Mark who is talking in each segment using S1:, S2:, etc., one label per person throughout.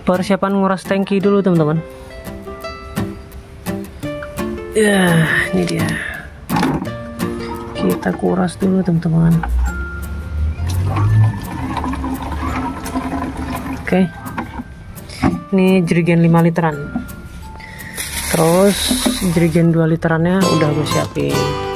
S1: Persiapan nguras tangki dulu teman-teman. Ya, ini dia. Kita kuras dulu teman-teman. Oke. Ini jerigen 5 literan. Terus jerigen 2 literannya udah gue siapin.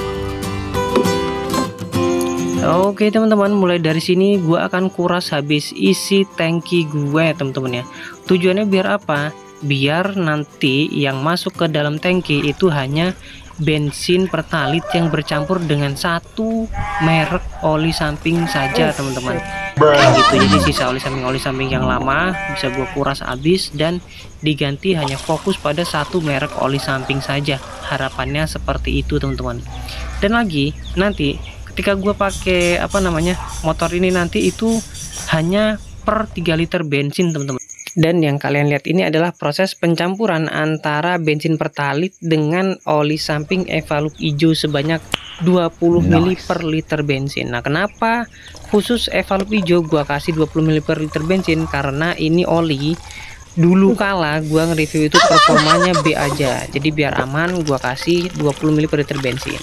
S1: Oke teman-teman, mulai dari sini gue akan kuras habis isi tangki gue teman-teman ya. Tujuannya biar apa? Biar nanti yang masuk ke dalam tangki itu hanya bensin pertalit yang bercampur dengan satu merek oli samping saja teman-teman. Gitu, jadi sisa oli samping yang lama bisa gue kuras habis dan diganti hanya fokus pada satu merek oli samping saja. Harapannya seperti itu teman-teman. Dan lagi nanti ketika gue pakai motor ini nanti itu hanya per 3 liter bensin teman-teman. Dan yang kalian lihat ini adalah proses pencampuran antara bensin pertalit dengan oli samping Evalup hijau sebanyak 20 ml per liter bensin. Nah, kenapa khusus Evalup hijau gua kasih 20 ml per liter bensin? Karena ini oli dulu kala gua nge-review itu performanya B aja. Jadi biar aman gua kasih 20 ml per liter bensin.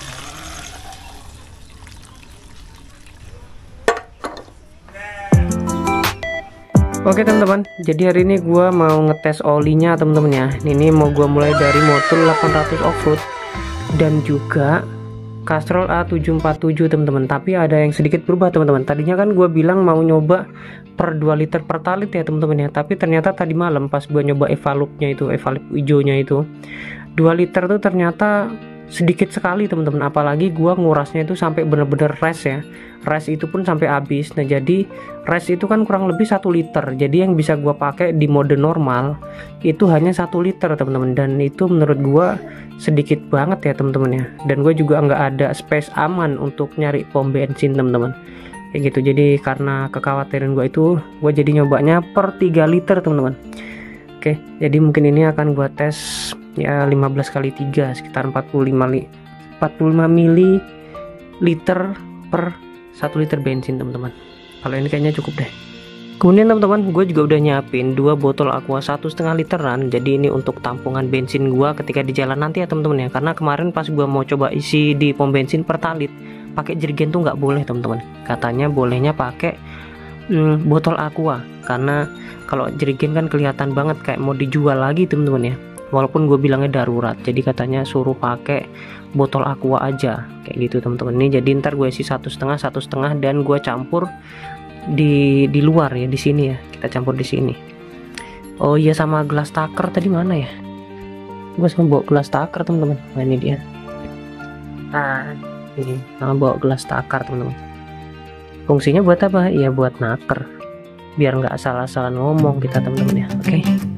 S1: Oke teman-teman, jadi hari ini gua mau ngetes olinya teman-teman ya. Ini mau gua mulai dari motor 800 off-road dan juga Castrol A747 teman-teman. Tapi ada yang sedikit berubah teman-teman. Tadinya kan gua bilang mau nyoba per 2 liter pertalit ya teman-teman ya. Tapi ternyata tadi malam pas gua nyoba Evalupnya itu, Evalup hijaunya itu, 2 liter tuh ternyata sedikit sekali teman-teman. Apalagi gua ngurasnya itu sampai bener-bener res ya. Res itu pun sampai habis. Nah, jadi res itu kan kurang lebih 1 liter. Jadi yang bisa gua pakai di mode normal itu hanya 1 liter teman-teman. Dan itu menurut gua sedikit banget ya teman-teman ya. Dan gue juga nggak ada space aman untuk nyari pom bensin teman-teman. Kayak gitu. Jadi karena kekhawatiran gua itu, gua jadi nyobanya per 3 liter teman-teman. Oke, jadi mungkin ini akan gua tes ya 15 kali 3 sekitar 45 ml per 1 liter bensin teman-teman. Kalau ini kayaknya cukup deh. Kemudian teman-teman, gue juga udah nyiapin 2 botol aqua 1,5 literan. Jadi ini untuk tampungan bensin gue ketika di jalan nanti ya teman-teman ya. Karena kemarin pas gue mau coba isi di pom bensin pertalit pakai jerigen tuh nggak boleh teman-teman. Katanya bolehnya pakai botol aqua. Karena kalau jerigen kan kelihatan banget kayak mau dijual lagi teman-teman ya. Walaupun gue bilangnya darurat, jadi katanya suruh pakai botol aqua aja kayak gitu teman-teman. Ini jadi ntar gue isi 1,5 dan gue campur di luar ya, di sini ya, kita campur di sini. Oh iya, sama gelas taker tadi mana ya? Gue sama bawa gelas taker teman-teman. Nah ini dia. Nah ini sama bawa gelas taker teman-teman. Fungsinya buat apa? Ya buat naker, biar nggak salah-salah ngomong kita teman-teman ya. Oke.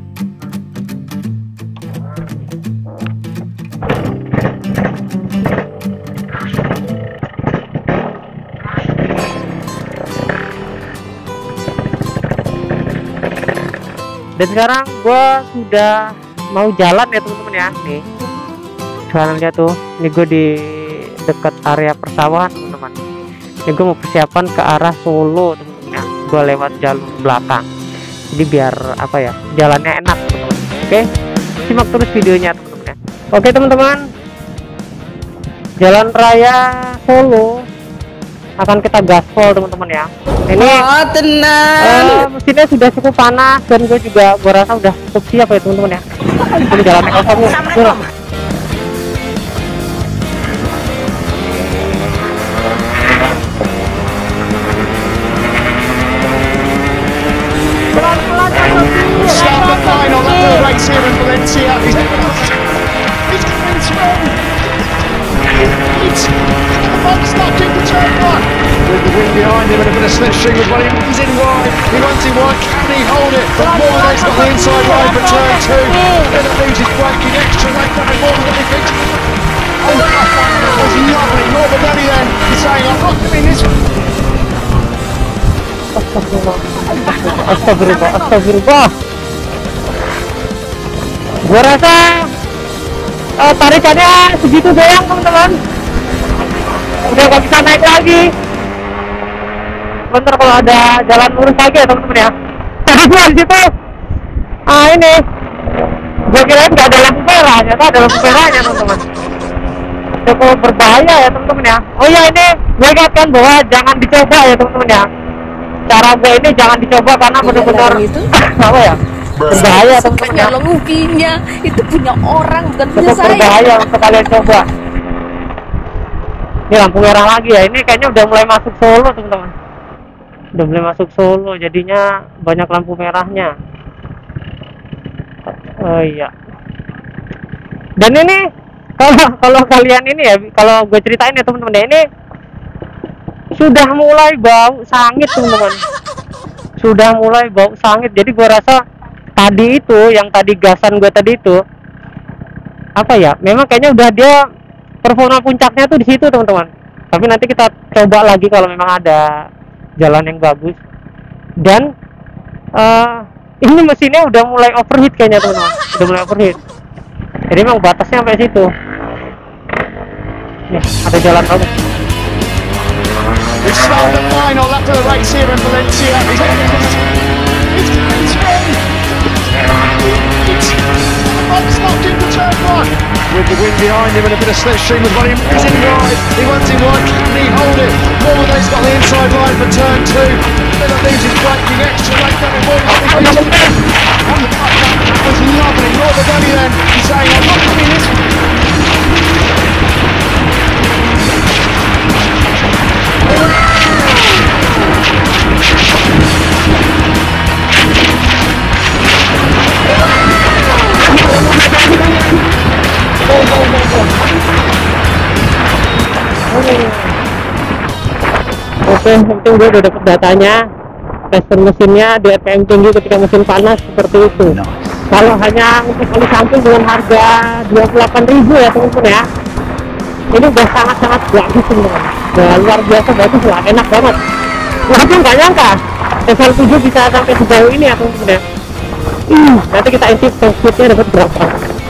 S1: Dan sekarang gue sudah mau jalan ya teman-teman ya. Nih jalannya tuh, ini gue di dekat area persawahan teman-teman. Ini gue mau persiapan ke arah Solo teman-teman ya. Gue lewat jalur belakang, jadi biar apa ya, jalannya enak teman-teman. Oke, simak terus videonya teman-teman ya. Oke teman-teman, jalan raya Solo akan kita gaspol teman-teman ya. Ini mesinnya sudah cukup panas dan gue rasa udah cukup siap ya teman-teman ya. Ini jalannya kosong nih.
S2: With the wind behind him and a bit of slipstream as well. He's in wide. He wants it wide. Can he hold it? But more than got the inside line for turn 2. Then it leaves his braking extra left on more than he thinks. Oh, that was lovely. Norman Denny then is saying, I'm not doing this.
S1: Astagfirullah. Gua rasa tarikannya segitu doang teman-teman. Udah gak bisa naik lagi. Bentar kalau ada jalan lurus lagi ya teman-teman ya. Tadi gua di situ Ini gue kirain nggak ada lampu merah, ternyata ada lampu merahnya teman-teman. Cukup berbahaya ya teman-teman ya. Oh ya, ini gue ingatkan bahwa jangan dicoba ya teman-teman ya. Cara gue ini jangan dicoba karena benar-benar apa ya, berbahaya teman-teman ya.
S3: Mobilnya itu punya orang, bukan punya
S1: Cukup
S3: saya.
S1: berbahaya untuk kalian coba. Ini lampu merah lagi ya. Ini kayaknya udah mulai masuk Solo teman-teman. Udah mulai masuk Solo, jadinya banyak lampu merahnya. Oh iya. Dan ini kalau kalian ini ya, kalau gue ceritain ya teman-teman ya, ini sudah mulai bau sangit teman-teman. Sudah mulai bau sangit. Jadi gue rasa tadi itu, yang tadi gasan gue tadi itu, apa ya? Memang kayaknya udah dia performa puncaknya tuh di situ teman-teman. Tapi nanti kita coba lagi kalau memang ada jalan yang bagus. Dan ini mesinnya udah mulai overheat kayaknya teman-teman. Udah mulai overheat. Jadi memang batasnya sampai situ. Ya, ada jalan bagus.
S2: It's slowed the final lap of the race here in Valencia. It's locked into turn one. With the wind behind him and a bit of slipstream as well. He's in wide. He wants in wide. Can he hold it? Mornay's got the inside line for turn two. Miller loses braking extra late down in Mornay. That was lovely. Nor the gunny then. He's saying, I'm not coming this.
S1: Oke, yang penting gue udah dapet datanya. Pressure mesinnya di RPM tinggi ketika mesin panas seperti itu. Kalau hanya untuk oli samping dengan harga 28.000 ya teman-teman ya, ini udah sangat-sangat bagus teman-teman. Udah luar biasa bagus lah, enak banget. Walaupun nggak nyangka level 7 bisa sampai sejauh ini ya teman-teman ya. Nanti kita intip speednya dapat berapa.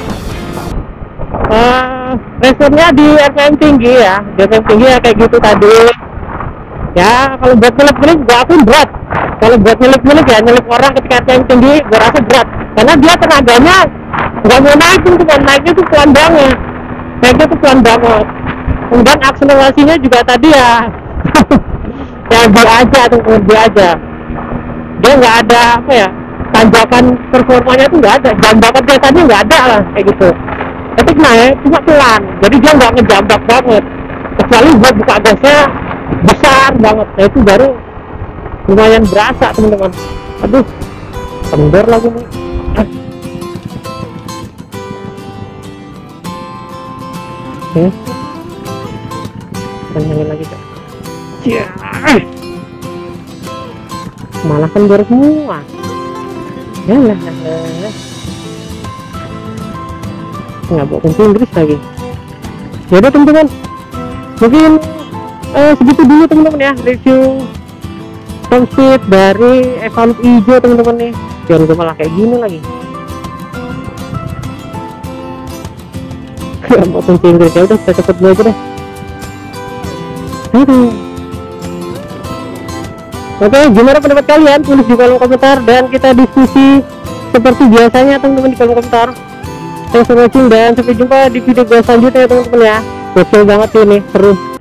S1: Responnya di RPM tinggi ya, di RPM tinggi ya kayak gitu tadi. Ya kalau buat nyelip-nyelip gue akui berat. Kalau buat nyelip-nyelip ya, nyelip orang ketika RPM tinggi gue rasa berat. Karena dia tenaganya nggak mau naik tuh, naiknya tuh pelan banget. Naiknya tuh pelan banget. Kemudian akselerasinya juga tadi ya ya dia aja tuh, dia aja. Dia nggak ada apa ya, tanjakan performanya tuh nggak ada, jambakan biasanya nggak ada lah kayak gitu. Tapi naik cuma pelan, jadi dia nggak ngejambak banget. Kecuali buat buka gasnya besar banget, nah itu baru lumayan berasa teman-teman. Aduh, kendor lagi nih. Oke, kencangin lagi Kak. Ya, malah kendor semua. Ya lah, nggak bawa kunci Inggris lagi. Ya udah teman-teman, mungkin segitu dulu teman-teman ya review top speed dari Evolve hijau teman-teman nih. Jangan gue malah kayak gini lagi. Mau kunci Inggris ya udah, kita cepet dulu aja deh. Oke, gimana pendapat kalian? Tulis di kolom komentar dan kita diskusi seperti biasanya teman-teman di kolom komentar. Thanks for watching dan sampai jumpa di video gue selanjutnya teman-teman ya. Gokil banget sih ini, seru.